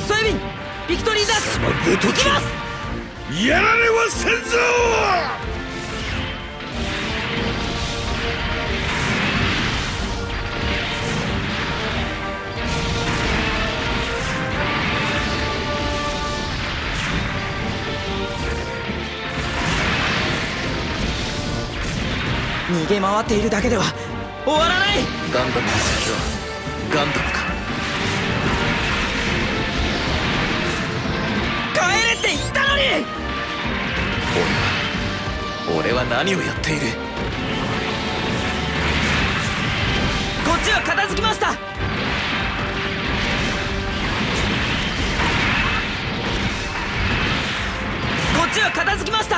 ソエビンビクトリーダッシュごとき行きます。 やられはせんぞ。 逃げ回っているだけでは終わらない。 ガンダムの敵はガンダムか。 帰れって言ったのに。 俺は何をやっている。 こっちは片付きました。こっちは片付きました。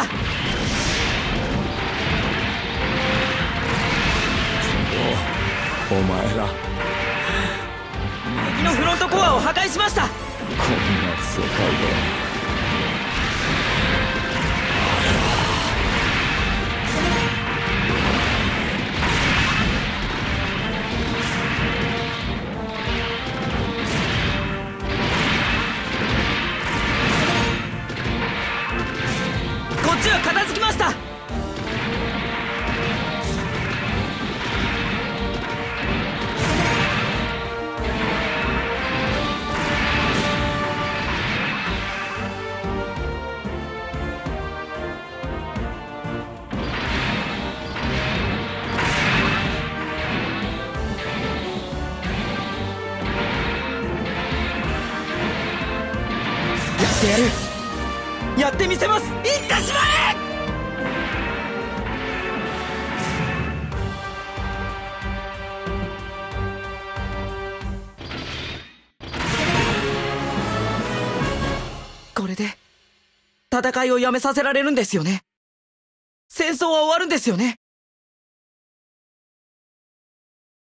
お前ら敵のフロントコアを破壊しました。 こんな世界で。 こっちは片付きました。やってやる。やってみせます。行ってしまえ。これで戦いをやめさせられるんですよね。戦争は終わるんですよね。